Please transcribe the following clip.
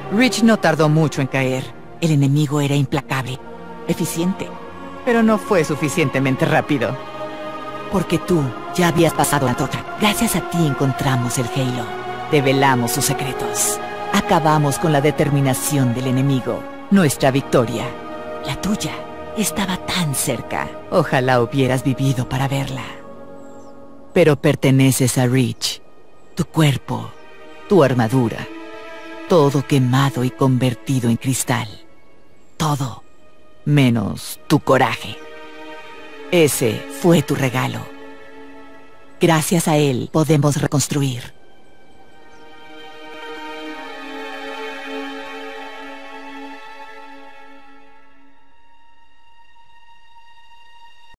Reach no tardó mucho en caer. El enemigo era implacable, eficiente, pero no fue suficientemente rápido. Porque tú ya habías pasado la antorcha. Gracias a ti encontramos el Halo. Develamos sus secretos. Acabamos con la determinación del enemigo. Nuestra victoria, la tuya, estaba tan cerca. Ojalá hubieras vivido para verla. Pero perteneces a Reach. Tu cuerpo, tu armadura, todo quemado y convertido en cristal. Todo, menos tu coraje. Ese fue tu regalo. Gracias a él podemos reconstruir.